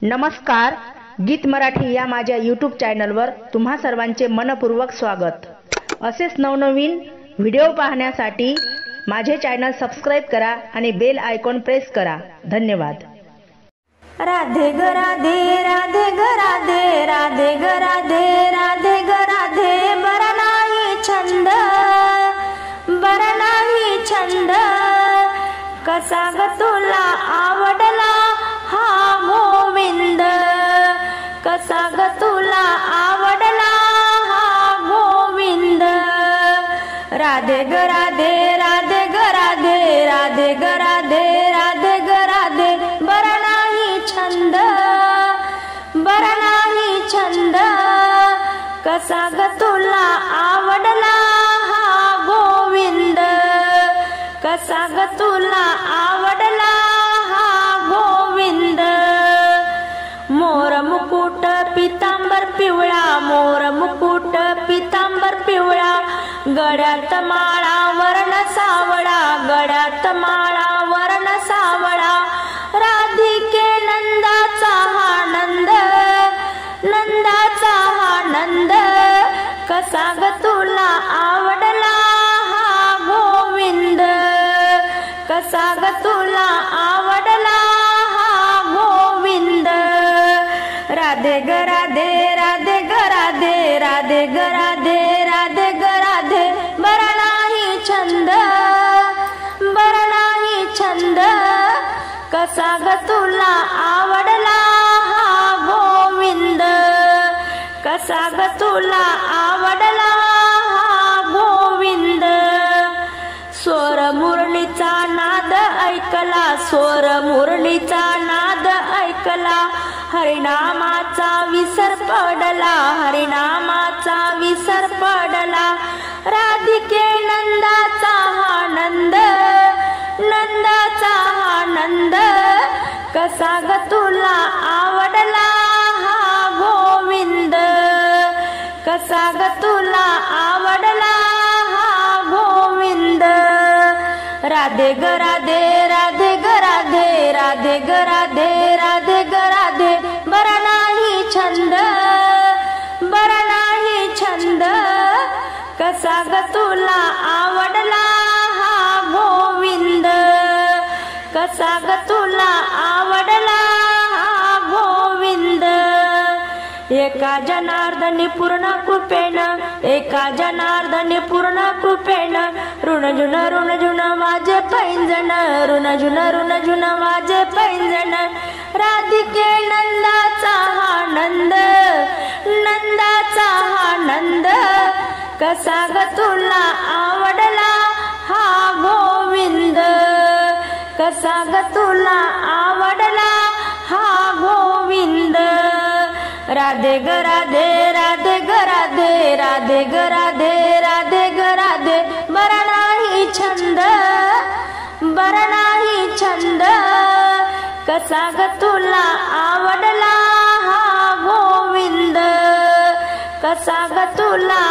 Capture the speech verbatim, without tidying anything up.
नमस्कार, गीत मराठी या माझ्या यूट्यूब चॅनलवर तुम्हा सर्वांचे मनपूर्वक स्वागत। असेच नवनवीन व्हिडिओ पाहण्यासाठी माझे चॅनल सबस्क्राइब करा आणि बेल आयकॉन प्रेस करा। धन्यवाद। राधे ग राधे राधे ग राधे राधे ग राधे राधे ग राधे बरा नाही छंद बरा नाही छंद कसा ग तुला आवडला हा गोविंद कसा ग तुला आवडला हा गोविंद राधे ग राधे राधे ग राधे राधे ग राधे राधे ग राधे बरा नाही छंद बरा नाही छंद कसा ग तुला आवडला हा गोविंद कसा ग तुला आवडला हा गोविंद मोर मुकुट पितांबर पिवळा मोर मुकुट पितांबर पिवळा गळ्यात माळा वर्ण सावळा गळ्यात माळा वर्ण सावळा राधिके नंदाचा हा नंद नंदाचा हा नंद कसा ग तुला आवडला हा गोविंद कसा ग तुला आवडला हा गोविंद राधे ग राधे राधे ग राधे राधे ग राधे राधे ग राधे बरा नाही छंद बरा नाही छंद कसा ग तुला आवडला हा गोविंद कसा ग तुला आवडला हा गोविंद स्वर मुरळीचा नाद ऐकला स्वर मुरळीचा नाद ऐकला हरिनामाचा विसर पडला हरिनामाचा विसर पडला राधिके नंदाचा हा नंद नंदाचा हा नंद कसा ग तुला आवडला हा गोविंद कसा ग तुला आवडला हा गोविंद राधे ग राधे राधे ग राधे राधे ग राधे राधे ग राधे बरा नाही छंद बरा नाही छंद कसा ग तुला आवडला हा गोविंद कसा ग तुला आवडला हा गोविंद एका जनार्दनी पूर्ण कृपेन एका जनार्दनी पूर्ण कृपेन ऋण जुन ऋण जुन माझे पैंजण ऋण जुन ऋण जुन माझे पैंजण राधिके नंदाचा हा नंद नंदाचा हा नंद कसा ग तुला आवडला हा गोविंद कसा ग तुला आवडला हा गोविंद राधे ग राधे राधे ग राधे राधे ग राधे राधे ग राधे बरा नाही छंद बरा नाही छंद कसा ग तुला आवडला हा गोविंद कसा ग तुला